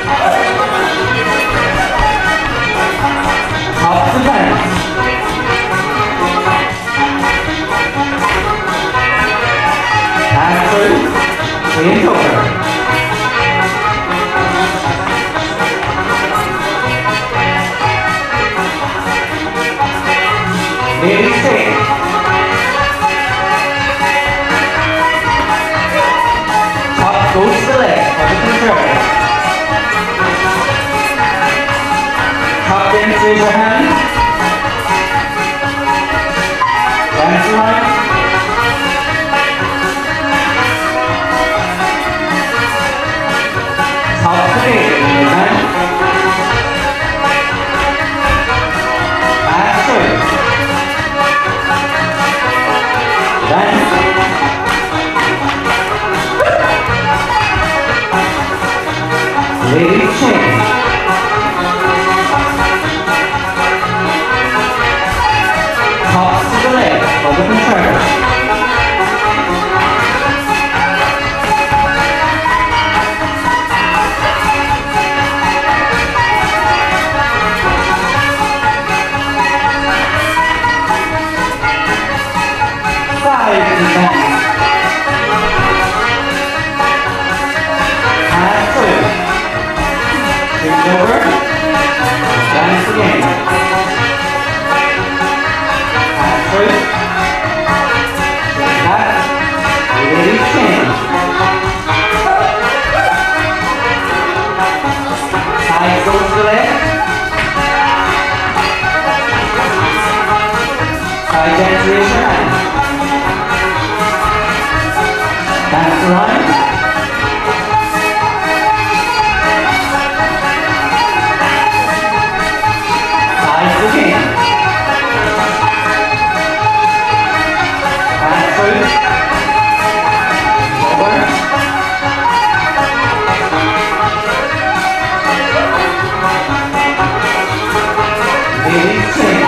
Top to dance. Pass through. Change over. Lady six. Top goes to the leg. Everything perfect. Top dance, raise your hand. Dance line. Top to base, raise your hand. Back through. Dance. Ladies change. Tops to the leg, over the turn. Side to dance. Pass through. Change over. Dance again. Pass through. Back. Ladies change. Side goes to the left. Side dance, raise your hand. Dance around. Sides again. Back through. Over. Ladies change.